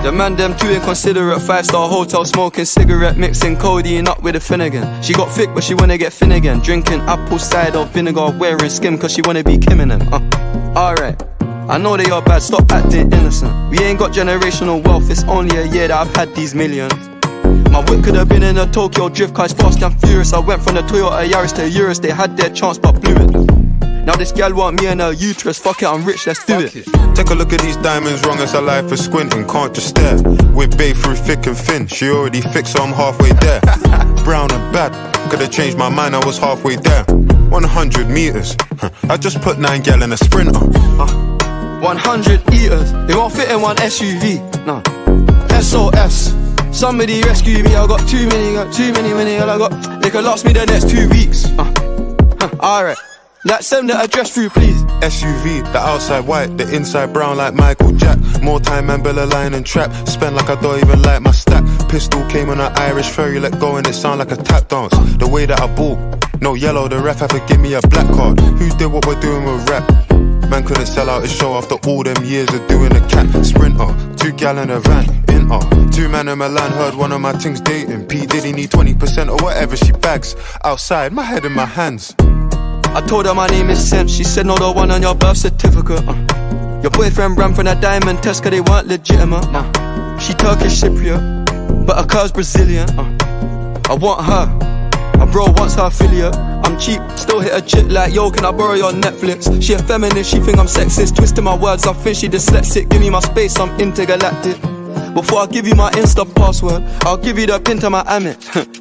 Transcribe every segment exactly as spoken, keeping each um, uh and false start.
The mandem too inconsiderate, five-star hotel smoking cigarette, mixing codeine up with a phenergan. She got thick but she wanna get phenergan, drinking apple cider vinegar, wearing skim cause she wanna be Kim in them. uh. Alright, I know they are bad, stop acting innocent. We ain't got generational wealth, it's only a year that I've had these millions. My whip could have been in a Tokyo drift car, it's fast and furious. I went from the Toyota Yaris to Urus, they had their chance but blew it. Now this gyal want me and her uterus, fuck it, I'm rich, let's do it. it. Take a look at these diamonds, wrong as her life is squinting, can't just stare. We're babe through thick and thin, she already fixed so I'm halfway there. Brown and bad, could've changed my mind, I was halfway there. one hundred meters, I just put nine gyal in a sprinter. uh, one hundred eaters, they won't fit in one S U V, no. S O S, somebody rescue me, I got too many, got too many, many, I got, they could last me the next two weeks. uh, huh, Alright. Let's send the address through, please. S U V, the outside white, the inside brown like Michael Jack. More time and Bella line and trap. Spend like I don't even like my stack. Pistol came on an Irish ferry, let go and it sound like a tap dance. The way that I bought, no yellow, the ref had to give me a black card. Who did what we're doing with rap? Man couldn't sell out his show after all them years of doing a cat sprinter. Two gal in a van, in her. Two man in Milan, heard one of my things dating. P Diddy need twenty percent or whatever she bags. Outside, my head in my hands. I told her my name is Sim, she said no, the one on your birth certificate. uh. Your boyfriend ran from that diamond test cause they weren't legitimate. uh. She Turkish Cypriot, but her curves Brazilian. uh. I want her, my bro wants her affiliate. I'm cheap, still hit a chick like, yo, can I borrow your Netflix? She a feminist, she think I'm sexist, twisting my words, I think she dyslexic. Give me my space, I'm intergalactic. Before I give you my Insta password, I'll give you the pin to my Amex.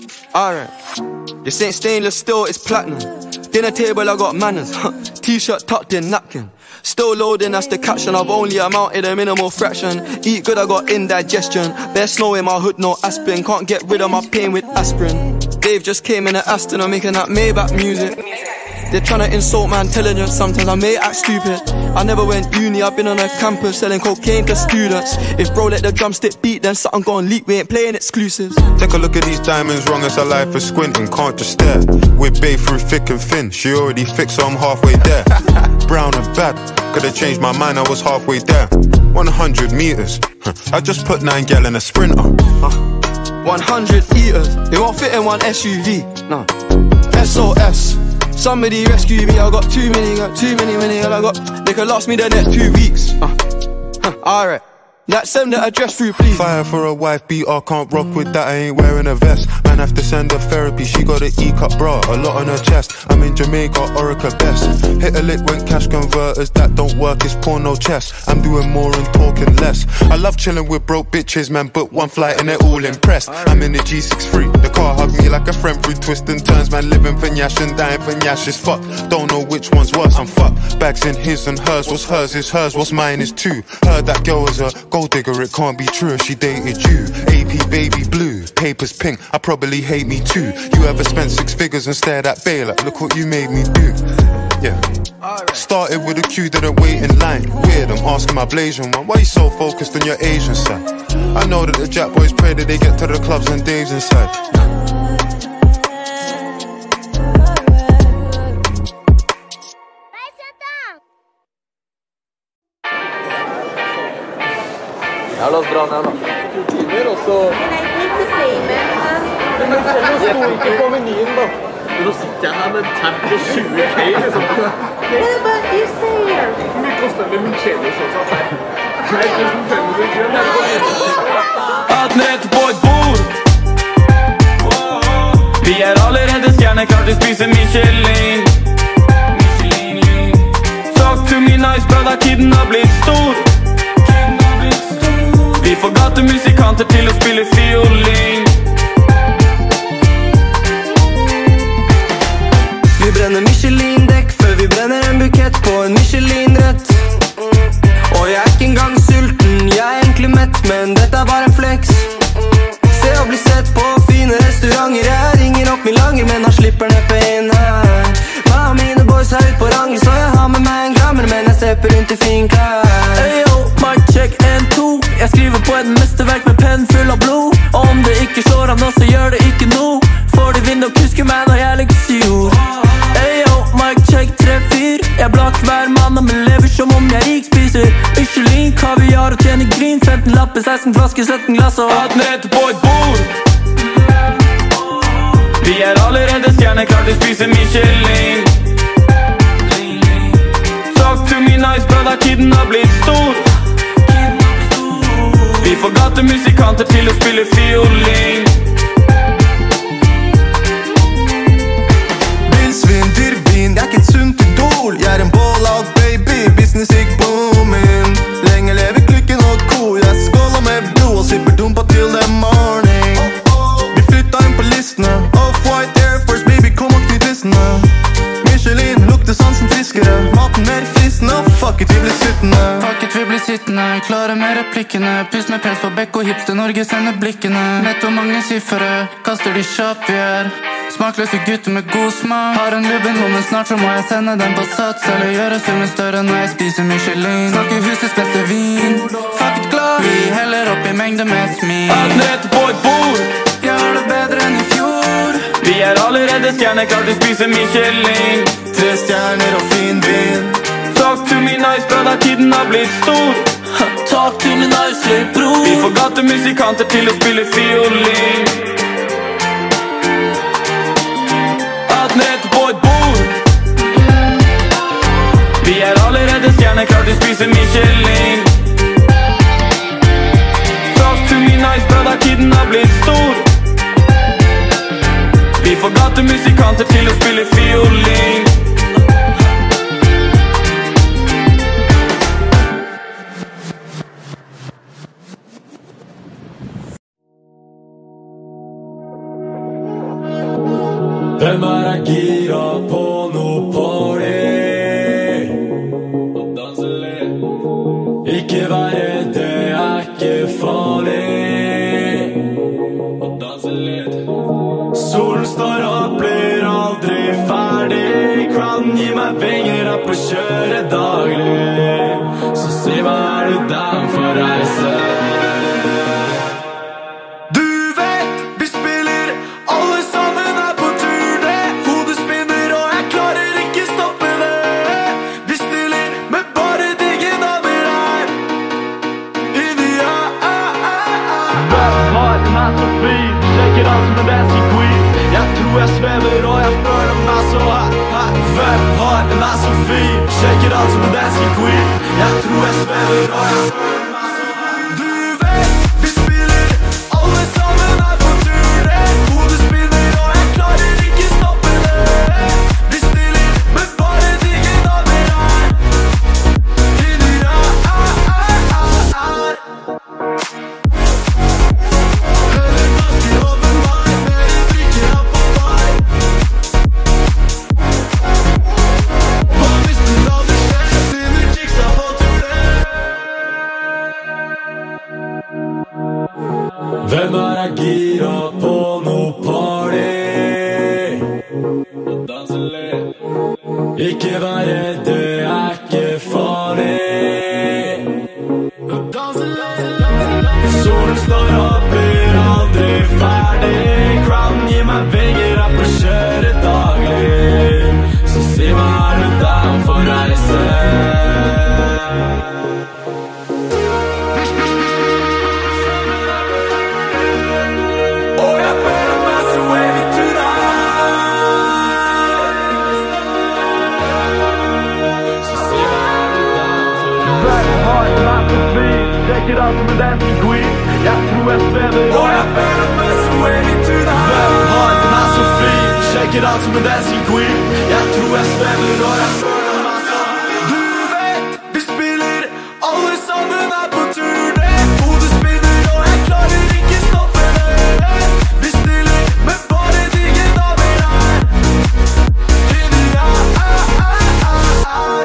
Alright, this ain't stainless steel, it's platinum. Dinner table, I got manners. T-shirt tucked in, napkin. Still loading, that's the caption. I've only amounted a minimal fraction. Eat good, I got indigestion. Bare snow in my hood, no aspirin. Can't get rid of my pain with aspirin. Dave just came in an Aston, I'm making that Maybach music. They're trying to insult my intelligence, sometimes I may act stupid. I never went uni, I've been on a campus selling cocaine to students. If bro let the drumstick beat, then something gon' leak, we ain't playing exclusives. Take a look at these diamonds, wrong as her life is squinting, can't just stare. We're babe through thick and thin, she already fixed so I'm halfway there. Brown and bad, could've changed my mind, I was halfway there. one hundred meters, I just put nine gyal in a sprinter. uh, one hundred eaters, they won't fit in one S U V, no. S O S, somebody rescue me, I got too many, got too many, many, I got, they could last me the next two weeks. uh, huh, Alright, let's send the address through, please. Fire for a wife beater, can't rock with that, I ain't wearing a vest. Man have to send her therapy, she got an E-cup bra, a lot on her chest. I'm in Jamaica, Orica best. Hit a lick when cash converters, that don't work, it's porno chess. I'm doing more and talking less. I love chilling with broke bitches, man, book one flight and they're all impressed. I'm in the G six three, the car hugged me like a friend through twists and turns. Man living for Nyash and dying for Nyash is fucked. Don't know which one's worse, I'm fucked. Bags in his and hers, what's hers is hers, what's mine is too. Heard that girl was a gold digger, it can't be true if she dated you. A P baby blue, papers pink, I probably hate me too. You ever spent six figures and stared at bail like, look what you made me do. Yeah. Started with a queue, didn't wait in line. Weird, I'm asking my Blasian one, why you so focused on your Asian side? I know that the Jack boys pray that they get to the clubs and Dave's inside. Ja, låt oss dra den då. Tider och så... Men det står inte på menyn då. Men då sitter jag här med en tab på tjugo K liksom. Yeah, but you stay here. Hur mycket kostar det med min källor så att här? tre tusen fem hundra kronor. Att rätt på ett bord. Vi är allerede stjärnor, klart vi spiser Michelin. Talk to me nice brother, kidden har blivit stor. Vi får gatumusikanter til å spille fiolin. Vi brenner Michelin-dekk før vi brenner en bukett på en Michelin-rett. Og jeg er ikke engang sulten, jeg er egentlig mett, men dette er bare en flex. Se å bli sett på fine restauranter, jeg ringer opp min langer, men han slipper neppe inn her. Meg og mine boys er ut på ranger, så jeg har med meg en grammer, men jeg stepper rundt i fin klær. Hey yo, mic check en, to. Jeg skriver på et mesterverk med penn full av blod. Og om det ikke slår an, så gjør det ikke noe. For de vinner og kusker meg når jeg legger syr. Hey yo, mic check tre, fire. Jeg blakk hver mann, men lever som om jeg rik spiser Michelin, kaviar og tjener green. femten lapp kjøpe seksten flasker, sytten glass og atten retter på et bord. Vi er allerede stjerner, klart til å spise Michelin. Talk to me nice, brother, kidden har blitt stor. Vi får gatemusikanter til å spille fiolin. Bilsvin, dyrvin, jeg er ikke et sunt idol. Jeg er en ball-out baby, business ikke booming. Lenge lever klikken og ko. Jeg skåler med blod og sipper dumpa til the morning. Vi flytta inn på listene. Off-white Air Force, baby, kom og knytt listene. Michelin, lukter sansen friskere. Maten mer fristende. Fuck it, vi blir sittende. Fuck it, vi blir sittende. Klare med replikkene. Pust med pels på bekk og hipster. Norge sender blikkene. Vet hvor mange siffere. Kaster de kjapp vi er. Smakløse gutter med god smak. Har en lubben lomme, snart så må jeg sende den på sats. Eller gjøre summen større når jeg spiser Michelin. Snakker husets beste vin. Fuck it glass. Vi heller opp i mengde med et smil. atten retter på et bord. Jeg har det bedre enn i fjor. Vi er allerede stjerner, klart til å spise Michelin. Tre stjerner og fin vin. Talk to me nice, brother, kidden har blitt stor. Talk to me nice, bror. Vi får gatemusikanter til å spille fiolin. atten retter på et bord. Vi er allerede stjerner, klart til å spise Michelin. Talk to me nice, brother, kidden har blitt stor. Vi får gatemusikanter til å spille fiolin. Hvem er gira på noe party? Og danse litt. Ikke vær redd, det er ikke farlig. Og danse litt. Solen står opp, blir aldri ferdig. Crowden gir meg vinger opp og kjører daglig. Så si hva er du down for å reise? Jeg svever og jeg føler meg så her, her. Hvem har en er så fin? Shaker alt som en dancing queen. Jeg tror jeg svever og jeg føler meg så her. Du vet, vi spiller alle sammen her på turné. Hodet spinner og jeg klarer ikke stoppe det. Vi stiller med bare digge damer her. Inni her, her, her, her. Hører flaske over meg, mer drikker jeg på vei. Hvem er gira på noe party? Og danse litt. Ikke vær redd, det er ikke farlig. Og danse litt. Solen står opp, blir aldri ferdig. Crowden gir meg vinger opp og kjører daglig. Så si hva er du down for å reise? Shaker alt som en dancing queen. Jeg tror jeg svever og jeg føler meg så wavy tonight. Hvem har den er så fin? Shaker alt som en dancing queen. Jeg tror jeg svever og jeg føler meg så. Du vet, vi spiller alle sammen her på turné. Hodet spinner og jeg klarer ikke stoppe det. Vi stiller med bare digge damer her. Inni her, her, her, her.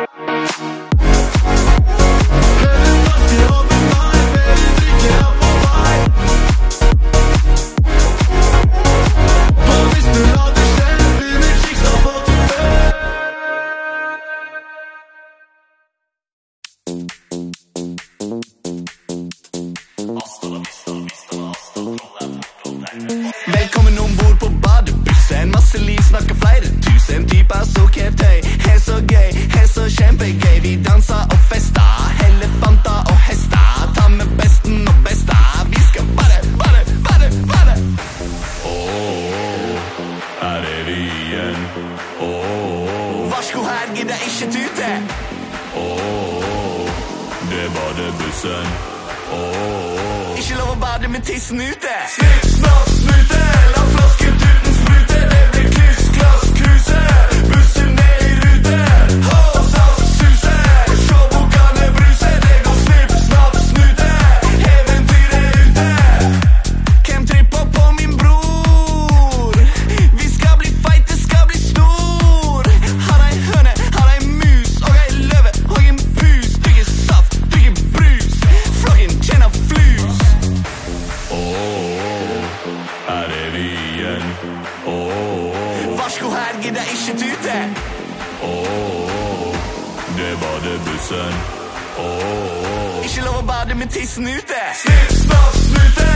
Velkommen ombord på badebussen. Masse liv, snakker flere tusen. Typer så ketøy, helt så gøy, helt så kjempegøy. Vi danser og fester, hele fanta og hester. Ta med besten og Åh, varsko her gidder ikke tute. Åh, det er badebussen. Åh, ikke lov å bade med tissen ute. Snipp, snapp, snute, la flasket uten sprute. Det blir kryss, klass, kruse, bussen ned i rute. Ho, saft, suse, showbokane bruse. Det går snipp, snapp, snute, eventyret ute. Hvem tripper på min bror? Vi skal bli feit, det skal bli stor. Har ei høne, har ei mus, og ei løve, og en pus. Drikker saft, drikker brus, flokken kjenner flus. Åh, her er vi igjen. Åh, varsko her gidder ikke tute. Åh, det er badebussen. Åh, ikke lov å bade med tissen ute. Snipp, snapp, snute,